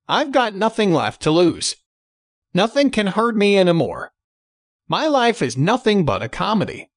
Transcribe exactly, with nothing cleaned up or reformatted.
I've got nothing left to lose. Nothing can hurt me anymore. My life is nothing but a comedy.